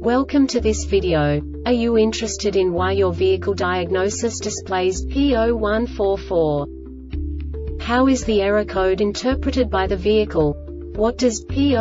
Welcome to this video. Are you interested in why your vehicle diagnosis displays P0144? How is the error code interpreted by the vehicle? What does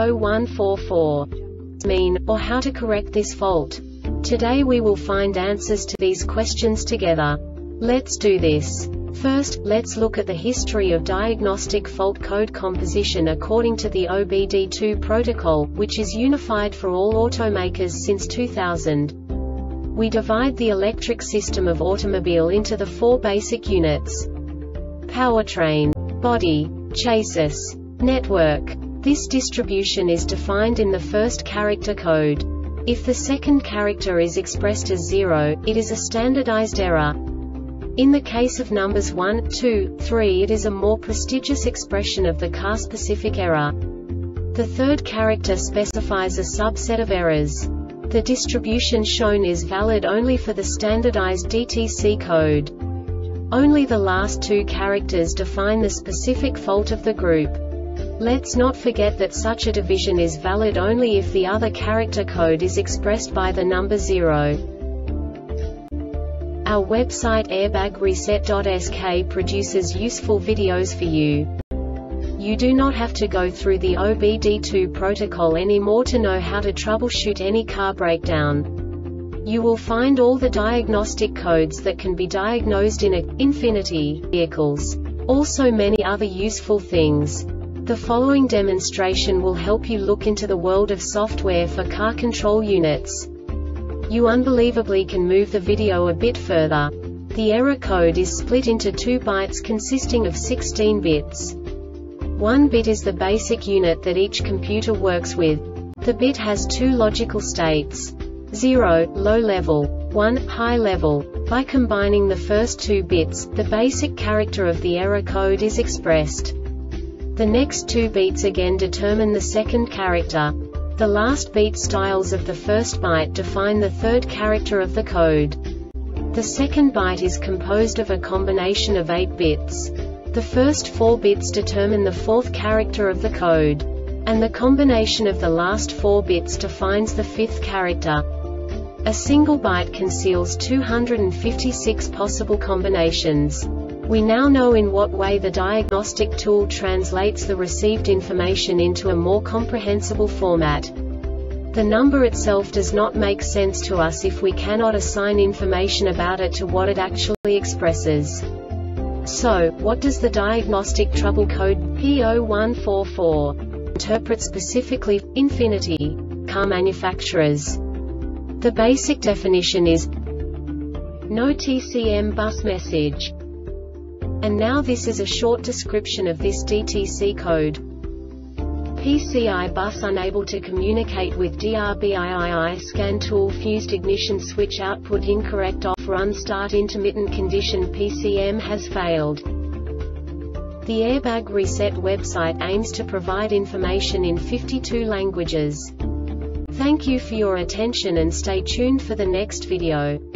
P0144 mean, or how to correct this fault? Today we will find answers to these questions together. Let's do this. First, let's look at the history of diagnostic fault code composition according to the OBD2 protocol, which is unified for all automakers since 2000. We divide the electric system of automobile into the four basic units: powertrain, body, chassis, network. This distribution is defined in the first character code. If the second character is expressed as 0, it is a standardized error. In the case of numbers 1, 2, 3, it is a more prestigious expression of the car-specific error. The third character specifies a subset of errors. The distribution shown is valid only for the standardized DTC code. Only the last two characters define the specific fault of the group. Let's not forget that such a division is valid only if the other character code is expressed by the number 0. Our website airbagreset.sk produces useful videos for you. You do not have to go through the OBD2 protocol anymore to know how to troubleshoot any car breakdown. You will find all the diagnostic codes that can be diagnosed in Infiniti vehicles. Also many other useful things. The following demonstration will help you look into the world of software for car control units. You unbelievably can move the video a bit further. The error code is split into 2 bytes consisting of 16 bits. 1 bit is the basic unit that each computer works with. The bit has 2 logical states: 0, low level, 1, high level. By combining the first 2 bits, the basic character of the error code is expressed. The next 2 beats again determine the second character. The last beat styles of the first byte define the third character of the code. The second byte is composed of a combination of 8 bits. The first 4 bits determine the fourth character of the code. And the combination of the last 4 bits defines the fifth character. A single byte conceals 256 possible combinations. We now know in what way the diagnostic tool translates the received information into a more comprehensible format. The number itself does not make sense to us if we cannot assign information about it to what it actually expresses. So, what does the diagnostic trouble code P0144 interpret specifically for Infiniti car manufacturers? The basic definition is no TCM bus message. And now this is a short description of this DTC code. PCI bus unable to communicate with DRBIII scan tool fused ignition switch output incorrect off run start intermittent condition PCM has failed. The Airbag Reset website aims to provide information in 52 languages. Thank you for your attention and stay tuned for the next video.